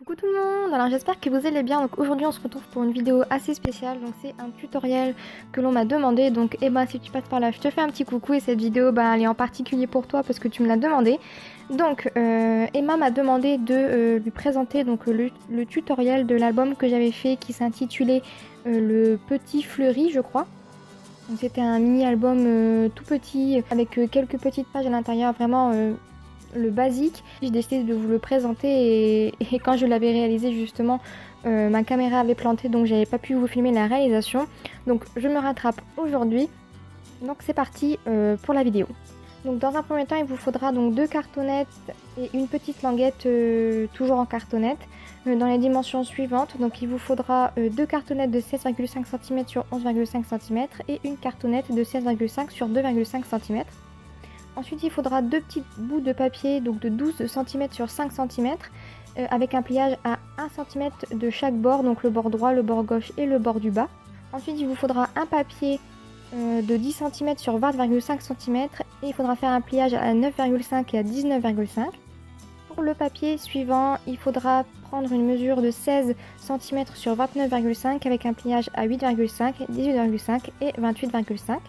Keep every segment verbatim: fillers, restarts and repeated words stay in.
Coucou tout le monde, alors j'espère que vous allez bien. Donc aujourd'hui on se retrouve pour une vidéo assez spéciale. Donc c'est un tutoriel que l'on m'a demandé. Donc eh ben si tu passes par là je te fais un petit coucou. Et cette vidéo bah, elle est en particulier pour toi parce que tu me l'as demandé. Donc euh, Emma m'a demandé de euh, lui présenter donc, le, le tutoriel de l'album que j'avais fait qui s'intitulait euh, Le Petit Fleuri je crois. Donc c'était un mini album euh, tout petit avec euh, quelques petites pages à l'intérieur, vraiment euh, le basique. J'ai décidé de vous le présenter et, et quand je l'avais réalisé justement euh, ma caméra avait planté donc j'avais pas pu vous filmer la réalisation. Donc je me rattrape aujourd'hui. Donc c'est parti euh, pour la vidéo. Donc dans un premier temps il vous faudra donc deux cartonnettes et une petite languette euh, toujours en cartonnette euh, dans les dimensions suivantes. Donc il vous faudra euh, deux cartonnettes de seize virgule cinq centimètres sur onze virgule cinq centimètres et une cartonnette de seize virgule cinq sur deux virgule cinq centimètres. Ensuite il faudra deux petits bouts de papier donc de douze centimètres sur cinq centimètres euh, avec un pliage à un centimètre de chaque bord, donc le bord droit, le bord gauche et le bord du bas. Ensuite il vous faudra un papier euh, de dix centimètres sur vingt virgule cinq centimètres et il faudra faire un pliage à neuf virgule cinq et à dix-neuf virgule cinq. Pour le papier suivant il faudra prendre une mesure de seize centimètres sur vingt-neuf virgule cinq avec un pliage à huit virgule cinq, dix-huit virgule cinq et vingt-huit virgule cinq.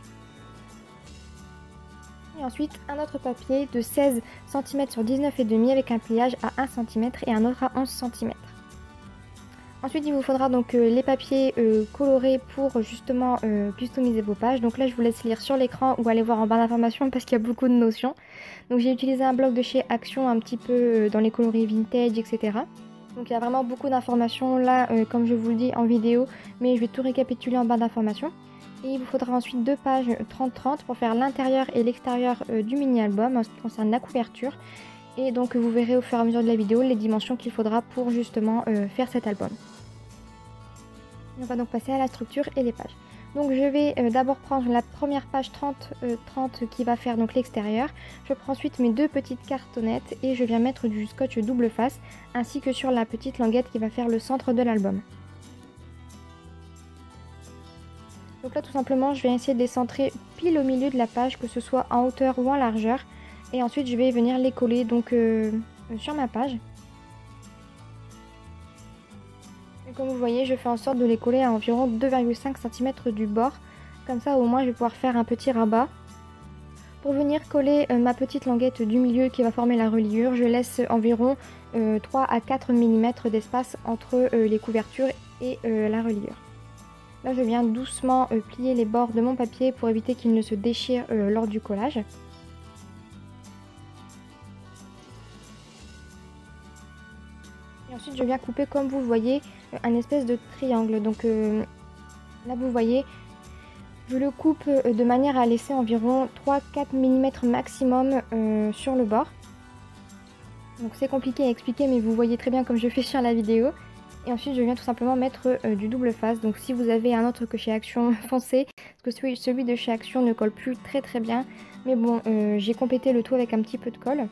Et ensuite un autre papier de seize centimètres sur dix-neuf virgule cinq avec un pliage à un centimètre et un autre à onze centimètres. Ensuite il vous faudra donc euh, les papiers euh, colorés pour justement euh, customiser vos pages. Donc là je vous laisse lire sur l'écran ou aller voir en barre d'informations parce qu'il y a beaucoup de notions. Donc j'ai utilisé un bloc de chez Action un petit peu euh, dans les coloris vintage et cetera. Donc il y a vraiment beaucoup d'informations là euh, comme je vous le dis en vidéo, mais je vais tout récapituler en barre d'informations. Et il vous faudra ensuite deux pages trente trente pour faire l'intérieur et l'extérieur euh, du mini-album en ce qui concerne la couverture. Et donc vous verrez au fur et à mesure de la vidéo les dimensions qu'il faudra pour justement euh, faire cet album. On va donc passer à la structure et les pages. Donc je vais euh, d'abord prendre la première page trente trente qui va faire donc l'extérieur. Je prends ensuite mes deux petites cartonnettes et je viens mettre du scotch double face ainsi que sur la petite languette qui va faire le centre de l'album. Donc là tout simplement je vais essayer de les centrer pile au milieu de la page, que ce soit en hauteur ou en largeur. Et ensuite je vais venir les coller donc euh, sur ma page. Et comme vous voyez je fais en sorte de les coller à environ deux virgule cinq centimètres du bord. Comme ça au moins je vais pouvoir faire un petit rabat. Pour venir coller euh, ma petite languette du milieu qui va former la reliure, je laisse environ euh, trois à quatre millimètres d'espace entre euh, les couvertures et euh, la reliure. Là je viens doucement euh, plier les bords de mon papier pour éviter qu'il ne se déchire euh, lors du collage. Et ensuite je viens couper comme vous voyez euh, un espèce de triangle. Donc euh, là vous voyez je le coupe euh, de manière à laisser environ trois à quatre millimètres maximum euh, sur le bord. Donc c'est compliqué à expliquer mais vous voyez très bien comme je fais sur la vidéo. Et ensuite je viens tout simplement mettre euh, du double face. Donc si vous avez un autre que chez Action, foncez. Parce que celui, celui de chez Action ne colle plus très très bien. Mais bon, euh, j'ai complété le tout avec un petit peu de colle.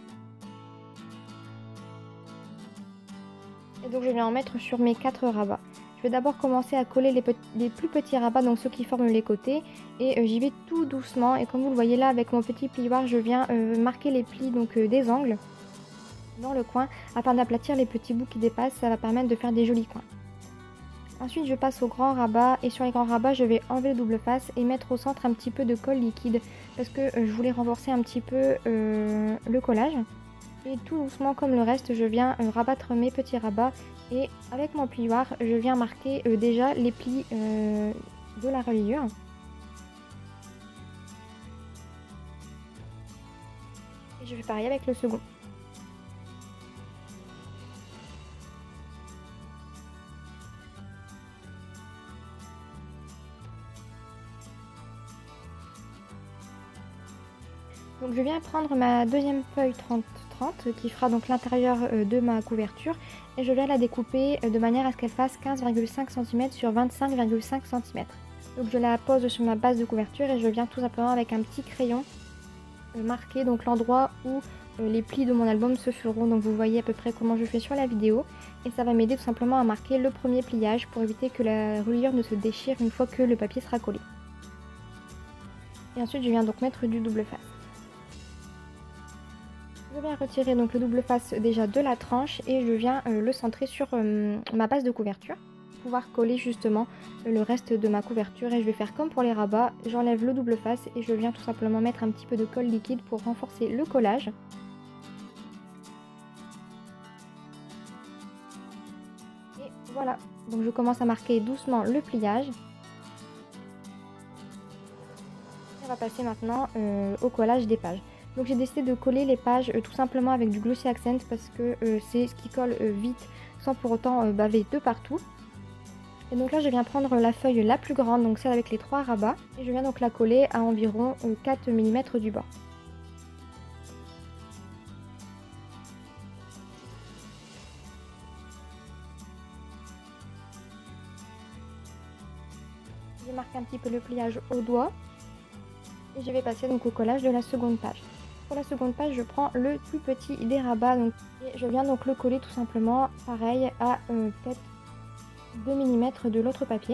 Et donc je viens en mettre sur mes quatre rabats. Je vais d'abord commencer à coller les, les plus petits rabats, donc ceux qui forment les côtés. Et euh, j'y vais tout doucement. Et comme vous le voyez là avec mon petit plioir, je viens euh, marquer les plis donc, euh, des angles dans le coin afin d'aplatir les petits bouts qui dépassent. Ça va permettre de faire des jolis coins. Ensuite je passe au grand rabat et sur les grands rabats je vais enlever le double face et mettre au centre un petit peu de colle liquide parce que euh, je voulais renforcer un petit peu euh, le collage. Et tout doucement comme le reste je viens euh, rabattre mes petits rabats et avec mon plioir je viens marquer euh, déjà les plis euh, de la reliure. Et je fais pareil avec le second. Donc je viens prendre ma deuxième feuille trente trente qui fera donc l'intérieur de ma couverture et je viens la découper de manière à ce qu'elle fasse quinze virgule cinq centimètres sur vingt-cinq virgule cinq centimètres. Donc je la pose sur ma base de couverture et je viens tout simplement avec un petit crayon marquer donc l'endroit où les plis de mon album se feront. Donc vous voyez à peu près comment je fais sur la vidéo et ça va m'aider tout simplement à marquer le premier pliage pour éviter que la reliure ne se déchire une fois que le papier sera collé. Et ensuite je viens donc mettre du double face. Je viens retirer donc le double face déjà de la tranche et je viens euh, le centrer sur euh, ma base de couverture pour pouvoir coller justement euh, le reste de ma couverture. Et je vais faire comme pour les rabats, j'enlève le double face et je viens tout simplement mettre un petit peu de colle liquide pour renforcer le collage. Et voilà, donc je commence à marquer doucement le pliage. On va passer maintenant euh, au collage des pages. Donc j'ai décidé de coller les pages euh, tout simplement avec du Glossy Accent parce que euh, c'est ce qui colle euh, vite sans pour autant euh, baver de partout. Et donc là je viens prendre la feuille la plus grande, donc celle avec les trois rabats, et je viens donc la coller à environ euh, quatre millimètres du bord. Je marque un petit peu le pliage au doigt et je vais passer donc au collage de la seconde page. Pour la seconde page, je prends le plus petit des rabats donc, et je viens donc le coller tout simplement pareil à euh, peut-être deux millimètres de l'autre papier.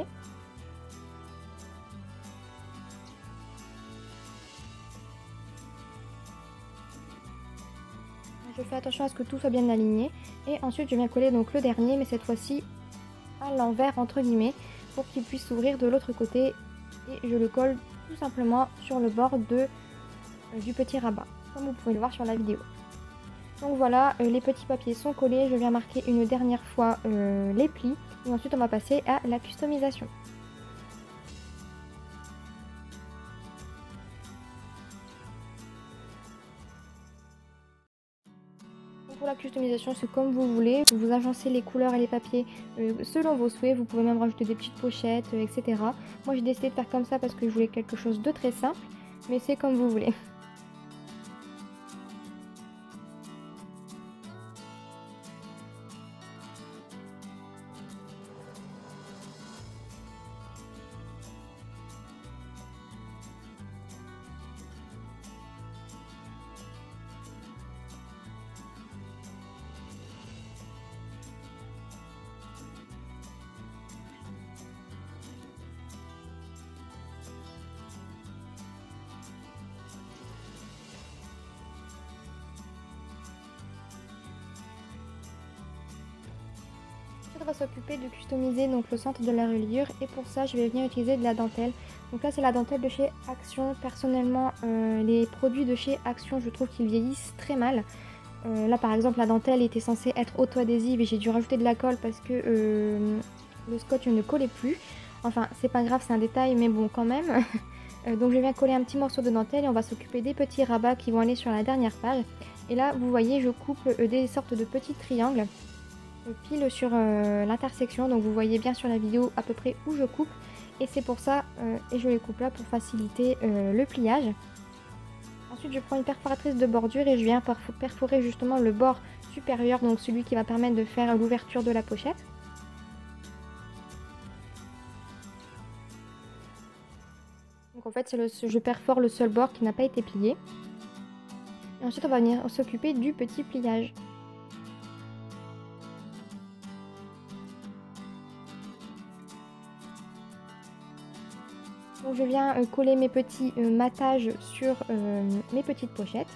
Je fais attention à ce que tout soit bien aligné et ensuite je viens coller donc le dernier, mais cette fois-ci à l'envers entre guillemets pour qu'il puisse s'ouvrir de l'autre côté, et je le colle tout simplement sur le bord de, euh, du petit rabat, comme vous pouvez le voir sur la vidéo. Donc voilà, euh, les petits papiers sont collés, je viens marquer une dernière fois euh, les plis et ensuite on va passer à la customisation. Pour la customisation, c'est comme vous voulez, vous agencez les couleurs et les papiers euh, selon vos souhaits, vous pouvez même rajouter des petites pochettes, euh, et cetera. Moi j'ai décidé de faire comme ça parce que je voulais quelque chose de très simple, mais c'est comme vous voulez. On va s'occuper de customiser donc le centre de la reliure, et pour ça je vais venir utiliser de la dentelle. Donc là c'est la dentelle de chez Action. Personnellement euh, les produits de chez Action, je trouve qu'ils vieillissent très mal. Euh, là par exemple la dentelle était censée être auto-adhésive et j'ai dû rajouter de la colle parce que euh, le scotch ne collait plus. Enfin c'est pas grave, c'est un détail mais bon quand même. euh, donc je viens coller un petit morceau de dentelle et on va s'occuper des petits rabats qui vont aller sur la dernière page. Et là vous voyez je coupe euh, des sortes de petits triangles pile sur euh, l'intersection, donc vous voyez bien sur la vidéo à peu près où je coupe, et c'est pour ça euh, et je les coupe là pour faciliter euh, le pliage. Ensuite je prends une perforatrice de bordure et je viens perforer justement le bord supérieur, donc celui qui va permettre de faire l'ouverture de la pochette. Donc en fait c'est le, je perfore le seul bord qui n'a pas été plié, et ensuite on va venir s'occuper du petit pliage. Donc je viens euh, coller mes petits euh, mattages sur euh, mes petites pochettes.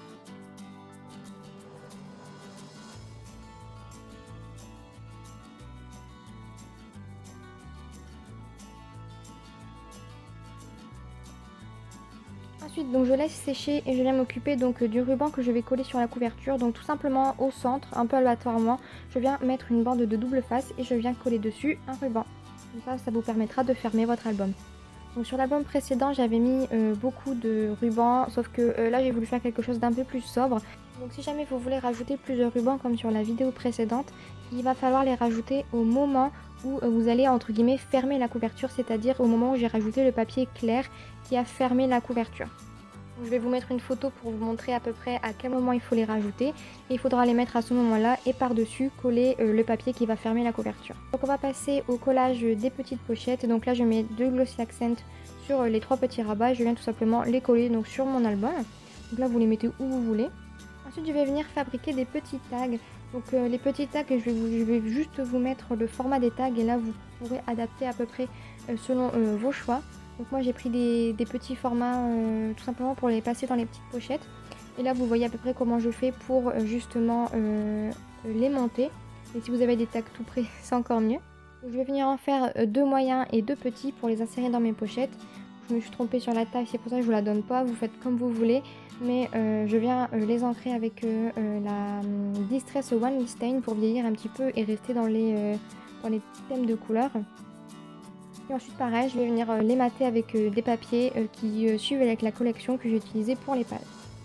Ensuite donc je laisse sécher et je viens m'occuper donc du ruban que je vais coller sur la couverture. Donc tout simplement au centre, un peu aléatoirement, je viens mettre une bande de double face et je viens coller dessus un ruban. Comme ça, ça vous permettra de fermer votre album. Donc sur l'album précédent j'avais mis euh, beaucoup de rubans, sauf que euh, là j'ai voulu faire quelque chose d'un peu plus sobre. Donc si jamais vous voulez rajouter plusieurs rubans comme sur la vidéo précédente, il va falloir les rajouter au moment où euh, vous allez entre guillemets fermer la couverture, c'est-à-dire au moment où j'ai rajouté le papier clair qui a fermé la couverture. Donc, je vais vous mettre une photo pour vous montrer à peu près à quel moment il faut les rajouter. Et il faudra les mettre à ce moment-là et par-dessus coller euh, le papier qui va fermer la couverture. Donc on va passer au collage des petites pochettes. Donc là je mets deux Glossy Accent sur euh, les trois petits rabats. Je viens tout simplement les coller donc sur mon album. Donc là vous les mettez où vous voulez. Ensuite je vais venir fabriquer des petits tags. Donc euh, les petits tags, je vais, vous, je vais juste vous mettre le format des tags et là vous pourrez adapter à peu près euh, selon euh, vos choix. Donc moi j'ai pris des, des petits formats euh, tout simplement pour les passer dans les petites pochettes. Et là vous voyez à peu près comment je fais pour euh, justement euh, les monter. Et si vous avez des tags tout près, c'est encore mieux. Donc, je vais venir en faire euh, deux moyens et deux petits pour les insérer dans mes pochettes. Je me suis trompée sur la taille, c'est pour ça que je vous la donne pas, vous faites comme vous voulez. Mais euh, je viens euh, les ancrer avec euh, euh, la euh, Distress One Stain pour vieillir un petit peu et rester dans les, euh, dans les thèmes de couleurs. Et ensuite pareil, je vais venir euh, les mater avec euh, des papiers euh, qui euh, suivent avec la collection que j'ai utilisée pour les pages.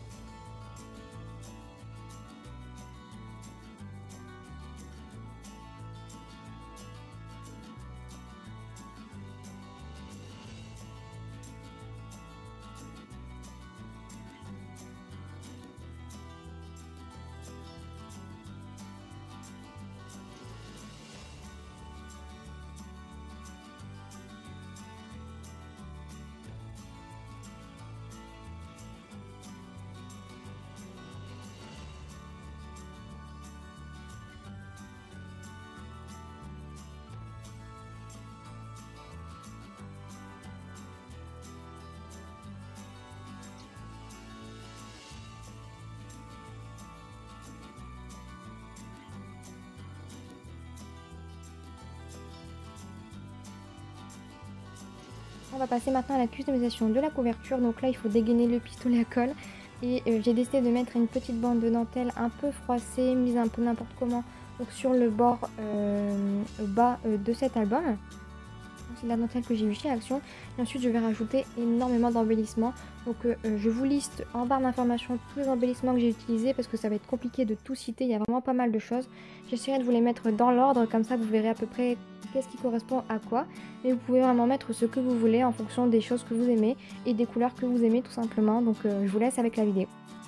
On va passer maintenant à la customisation de la couverture. Donc là il faut dégainer le pistolet à colle. Et euh, j'ai décidé de mettre une petite bande de dentelle un peu froissée, mise un peu n'importe comment, donc sur le bord euh, bas euh, de cet album. C'est la dentelle que j'ai eu chez Action. Et ensuite je vais rajouter énormément d'embellissements. Donc euh, je vous liste en barre d'informations tous les embellissements que j'ai utilisés parce que ça va être compliqué de tout citer, il y a vraiment pas mal de choses. J'essaierai de vous les mettre dans l'ordre, comme ça vous verrez à peu près qu'est-ce qui correspond à quoi. Mais vous pouvez vraiment mettre ce que vous voulez en fonction des choses que vous aimez et des couleurs que vous aimez tout simplement. Donc euh, je vous laisse avec la vidéo.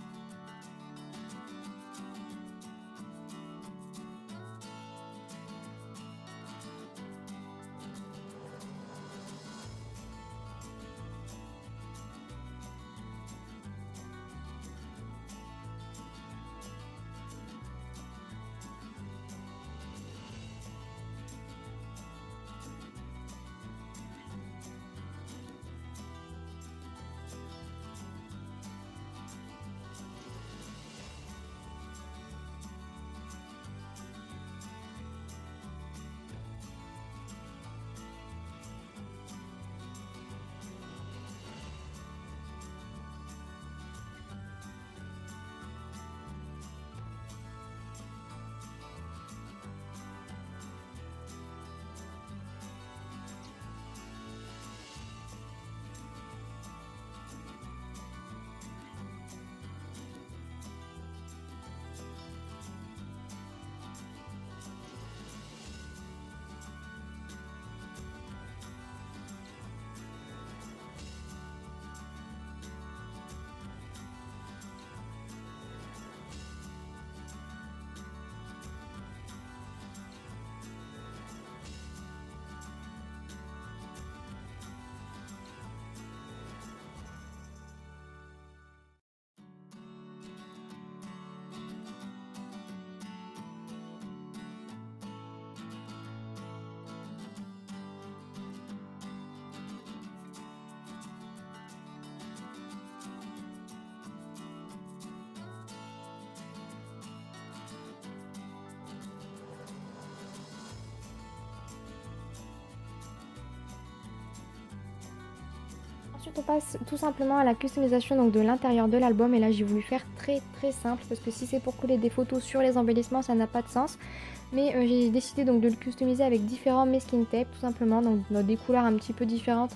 Ensuite on passe tout simplement à la customisation donc, de l'intérieur de l'album, et là j'ai voulu faire très très simple parce que si c'est pour coller des photos sur les embellissements ça n'a pas de sens. Mais euh, j'ai décidé donc de le customiser avec différents masking tape tout simplement, donc dans des couleurs un petit peu différentes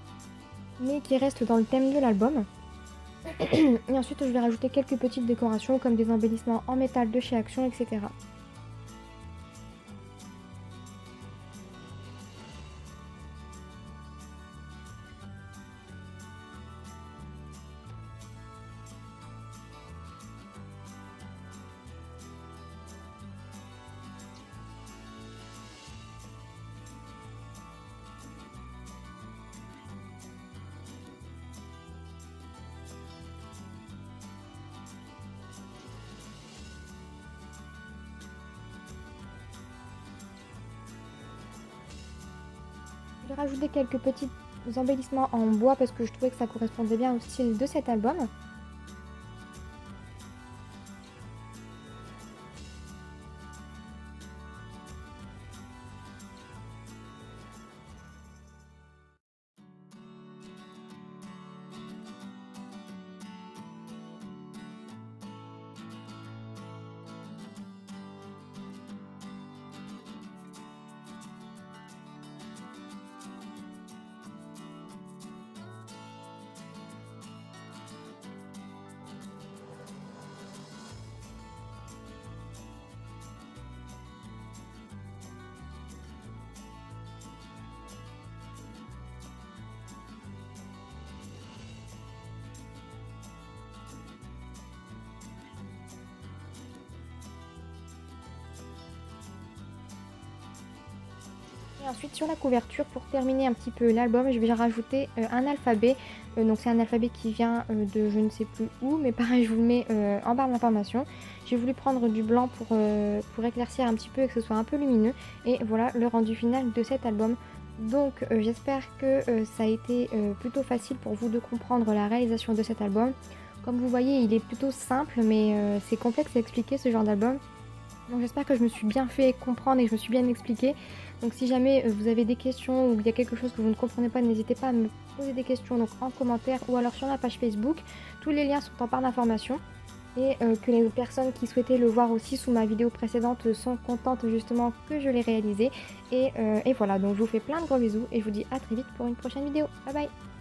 mais qui restent dans le thème de l'album. Et ensuite je vais rajouter quelques petites décorations comme des embellissements en métal de chez Action, et cetera. Je vais rajouter quelques petits embellissements en bois parce que je trouvais que ça correspondait bien au style de cet album. Et ensuite sur la couverture, pour terminer un petit peu l'album, je vais rajouter euh, un alphabet. Euh, donc c'est un alphabet qui vient euh, de je ne sais plus où, mais pareil je vous le mets euh, en barre d'information. J'ai voulu prendre du blanc pour, euh, pour éclaircir un petit peu et que ce soit un peu lumineux. Et voilà le rendu final de cet album. Donc euh, j'espère que euh, ça a été euh, plutôt facile pour vous de comprendre la réalisation de cet album. Comme vous voyez, il est plutôt simple, mais euh, c'est complexe à expliquer ce genre d'album. Donc j'espère que je me suis bien fait comprendre et que je me suis bien expliqué. Donc si jamais euh, vous avez des questions ou il y a quelque chose que vous ne comprenez pas, n'hésitez pas à me poser des questions donc en commentaire ou alors sur ma page Facebook. Tous les liens sont en barre d'information. Et euh, que les personnes qui souhaitaient le voir aussi sous ma vidéo précédente sont contentes justement que je l'ai réalisé. Et, euh, et voilà, donc je vous fais plein de gros bisous et je vous dis à très vite pour une prochaine vidéo. Bye bye!